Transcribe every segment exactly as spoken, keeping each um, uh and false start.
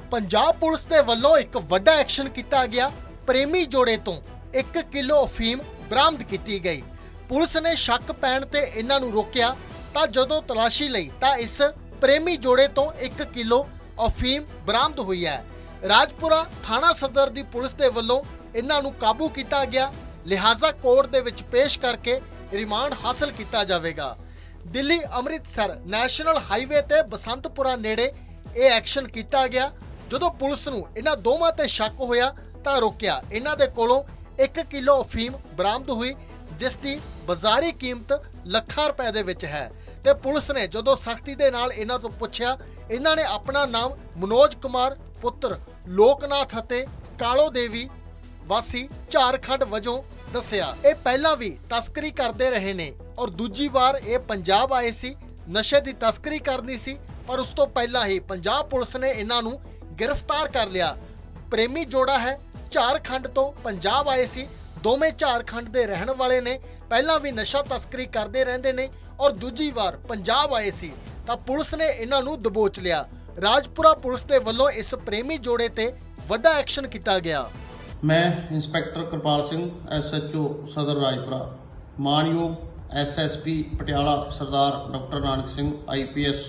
Punjab police के वल्लों एक वड्डा एक्शन किया गया। प्रेमी जोड़े तो एक किलो अफीम बरामद की गई। पुलिस ने शक पैण ते इन्हां नूं रोकिया तां जदों तलाशी लई तां इस प्रेमी जोड़े तो एक किलो अफीम बरामद हुई है। राजपुरा थाना सदर दी पुलिस के वल्लों इन्हां नूं काबू किया गया। लिहाजा कोर्ट दे विच पेश करके रिमांड हासिल किया जाएगा। दिल्ली अमृतसर नैशनल हाईवे ते बसंतपुरा नेड़े यह एक्शन किया गया। जदों पुलिस नूं इन्हां दोवां ते शक होया तां रोकिया। इन्हां दे कोलों एक किलो अफीम बरामद हुई जिस दी बाजारी कीमत ਲੱਖਾਂ रुपए दे विच है। ते पुलिस ने जदों सख्ती दे नाल इन्हां तों पुछया, इन्हां ने अपना नाम मनोज कुमार पुत्र लोकनाथ अते कालो देवी वासी झारखंड वजों दस्सिया। ये पहला भी तस्करी करते रहे ने और दूजी बार ये पंजाब आए सी नशे की तस्करी करनी सी, पर उस तो पहला ही पंजाब पुलिस ने इन्हां नूं गिरफ्तार कर लिया। प्रेमी जोड़ा है, झारखंड तो पंजाब आए सी। दोवें झारखंड के रहने वाले ने, पहला भी नशा तस्करी करते रहंदे ने और दूजी बार पंजाब आए सी तां पुलिस ने इन्हां नूं दबोच लिया। राजपुरा पुलिस के वल्लों इस प्रेमी जोड़े ते वड्डा एक्शन किया गया। मैं inspector Kripal Singh S H O सदर राजपुरा, मानयोग S S P Patiala Sardar doctor Nanak Singh I P S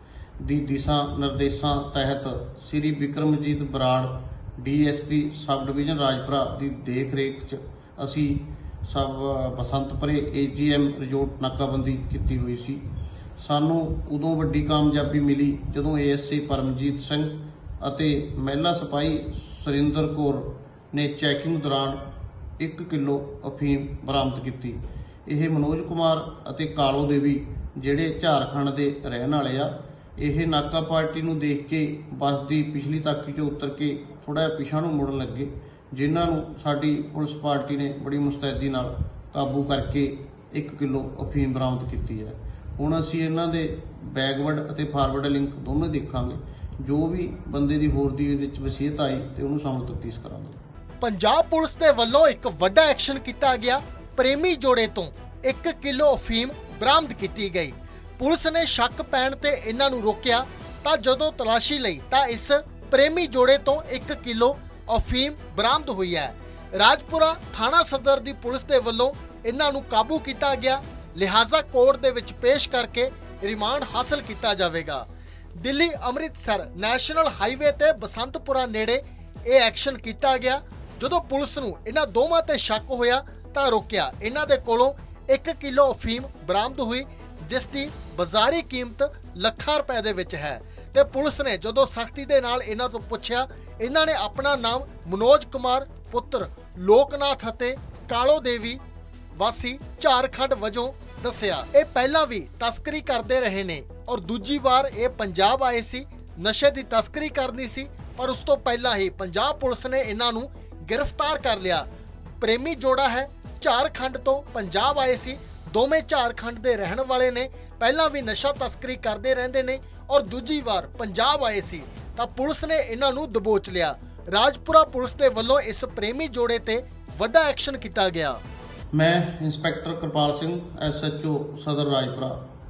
ਦੀ ਦਿਸ਼ਾ ਨਿਰਦੇਸ਼ਾਂ ਤਹਿਤ Shri Vikramjit Brar D S P subdivision Rajpura ਦੀ ਦੇਖ ਰੇਖ 'ਚ ਅਸੀਂ ਸਬ ਬਸੰਤਪੁਰੇ ਏ ਜੀ ਐਮ ਰਿਜ਼ੋਰਟ ਨਾਕਾਬੰਦੀ ਕੀਤੀ ਹੋਈ ਸੀ। ਸਾਨੂੰ ਉਦੋਂ ਵੱਡੀ ਕਾਮਯਾਬੀ ਮਿਲੀ ਜਦੋਂ A S I Paramjit Singh ਅਤੇ ਮਹਿਲਾ ਸਿਪਾਹੀ ਸੁਰਿੰਦਰ ਕੌਰ ਨੇ ਚੈਕਿੰਗ ਦੌਰਾਨ ਇੱਕ ਕਿਲੋ ਅਫੀਮ ਬਰਾਮਦ ਕੀਤੀ। ਇਹ ਮਨੋਜ ਕੁਮਾਰ ਅਤੇ ਕਾਲੋ ਦੇਵੀ ਜਿਹੜੇ ਝਾਰਖੰਡ ਦੇ ਰਹਿਣ ਵਾਲੇ ਆ, ਇਹ ਨਾਕਾ ਪਾਰਟੀ ਨੂੰ ਦੇਖ ਕੇ ਬੱਸ ਦੀ ਪਿਛਲੀ ਤਾਕੀ 'ਚੋਂ ਉਤਰ ਕੇ ਥੋੜਾ ਜਿਹਾ ਪਿਛਾਂ ਨੂੰ ਮੁੜਨ ਲੱਗੇ, ਜਿਨ੍ਹਾਂ ਨੂੰ ਸਾਡੀ ਪੁਲਿਸ ਪਾਰਟੀ ਨੇ ਬੜੀ ਮੁਸਤੈਦੀ ਨਾਲ ਕਾਬੂ ਕਰਕੇ ਇੱਕ ਕਿਲੋ ਅਫੀਮ ਬਰਾਮਦ ਕੀਤੀ ਹੈ। ਹੁਣ ਅਸੀਂ ਇਹਨਾਂ ਦੇ ਬੈਕਵਰਡ ਅਤੇ ਫਾਰਵਰਡ ਲਿੰਕ ਦੋਨੋਂ ਦੇਖਾਂਗੇ। ਜੋ ਵੀ ਬੰਦੇ ਦੀ ਹੋਰ ਦੀ ਵਿੱਚ ਵਸੀਅਤ ਆਈ ਤੇ ਉਹਨੂੰ ਸਾਹਮਣੇ ਤਫਤੀਸ਼ ਕਰਾਂਗੇ। पंजाब पुलिस के वल्लों एक वड्डा एक्शन किया गया। प्रेमी जोड़े तो एक किलो अफीम बरामद की गई। पुलिस ने शक पैण ते इन्हां नूं रोकिया तां जदों तलाशी लई तां इस प्रेमी जोड़े तो एक किलो अफीम बरामद हुई है। राजपुरा थाना सदर दी पुलिस के वल्लों इन्हां नूं काबू किया गया। लिहाजा कोर्ट दे विच पेश करके रिमांड हासिल किया जाएगा। दिल्ली अमृतसर नैशनल हाईवे ते बसंतपुरा नेड़े यह एक्शन किया गया। जदों पुलिस नूं इन्हां दोवां ते शक होया तां रोकिया। इन्हां दे कोलों एक किलो अफीम बरामद हुई जिस दी बाजारी कीमत ਲੱਖਾਂ रुपए दे विच है। ते पुलिस ने जदों सख्ती दे नाल इन्हां तों पुछया, इन्हां ने अपना नाम मनोज कुमार पुत्र लोकनाथ अते कालो देवी वासी झारखंड वजों दस्सिया। ये पहला भी तस्करी करते रहे ने और दूजी बार ये पंजाब आए सी नशे की तस्करी करनी सी, पर उस तो पहला ही पंजाब पुलिस ने इन्हां नूं गिरफ्तार कर लिया। प्रेमी जोड़ा है, झारखंड तो पंजाब आए सी। दोवें झारखंड के रहने वाले ने, पहला भी नशा तस्करी करते रहंदे ने और दूजी बार पंजाब आए सी तां पुलिस ने इन्हां नूं दबोच लिया। राजपुरा पुलिस के वल्लों इस प्रेमी जोड़े ते वड्डा एक्शन किया गया। मैं inspector Kripal Singh S H O सदर राजपुरा,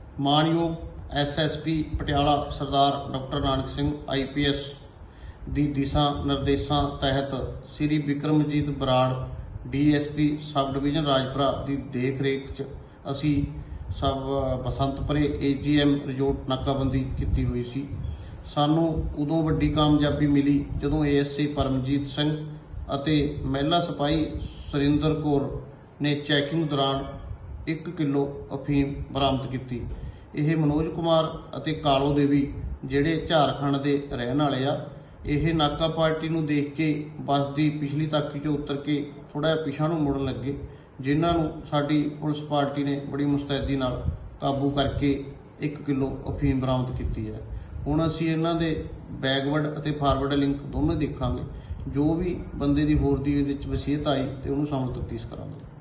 मानयोग S S P Patiala Sardar doctor Nanak Singh I P S ਦੀ ਦਿਸ਼ਾ ਨਿਰਦੇਸ਼ਾਂ ਤਹਿਤ Shri Vikramjit Brar D S P subdivision Rajpura ਦੀ ਦੇਖ ਰੇਖ 'ਚ ਅਸੀਂ ਸਬ ਬਸੰਤਪੁਰੇ ਏ ਜੀ ਐਮ ਰਿਜ਼ੋਰਟ ਨਾਕਾਬੰਦੀ ਕੀਤੀ ਹੋਈ ਸੀ। ਸਾਨੂੰ ਉਦੋਂ ਵੱਡੀ ਕਾਮਯਾਬੀ ਮਿਲੀ ਜਦੋਂ A S I Paramjit Singh ਅਤੇ ਮਹਿਲਾ ਸਿਪਾਹੀ ਸੁਰਿੰਦਰ ਕੌਰ ਨੇ ਚੈਕਿੰਗ ਦੌਰਾਨ ਇੱਕ ਕਿਲੋ ਅਫੀਮ ਬਰਾਮਦ ਕੀਤੀ। ਇਹ ਮਨੋਜ ਕੁਮਾਰ ਅਤੇ ਕਾਲੋ ਦੇਵੀ ਜਿਹੜੇ ਝਾਰਖੰਡ ਦੇ ਰਹਿਣ ਵਾਲੇ ਆ, ਇਹ ਨਾਕਾ ਪਾਰਟੀ ਨੂੰ ਦੇਖ ਕੇ ਬੱਸ ਦੀ ਪਿਛਲੀ ਤਾਕੀ 'ਚੋਂ ਉਤਰ ਕੇ ਥੋੜਾ ਜਿਹਾ ਪਿਛਾਂ ਨੂੰ ਮੁੜਨ ਲੱਗੇ, ਜਿਨ੍ਹਾਂ ਨੂੰ ਸਾਡੀ ਪੁਲਿਸ ਪਾਰਟੀ ਨੇ ਬੜੀ ਮੁਸਤੈਦੀ ਨਾਲ ਕਾਬੂ ਕਰਕੇ ਇੱਕ ਕਿਲੋ ਅਫੀਮ ਬਰਾਮਦ ਕੀਤੀ ਹੈ। ਹੁਣ ਅਸੀਂ ਇਹਨਾਂ ਦੇ ਬੈਕਵਰਡ ਅਤੇ ਫਾਰਵਰਡ ਲਿੰਕ ਦੋਨੋਂ ਦੇਖਾਂਗੇ। ਜੋ ਵੀ ਬੰਦੇ ਦੀ ਹੋਰ ਦੀ ਵਿੱਚ ਵਸੀਅਤ ਆਈ ਤੇ ਉਹਨੂੰ ਸਾਹਮਣੇ ਤਫਤੀਸ਼ ਕਰਾਂਗੇ।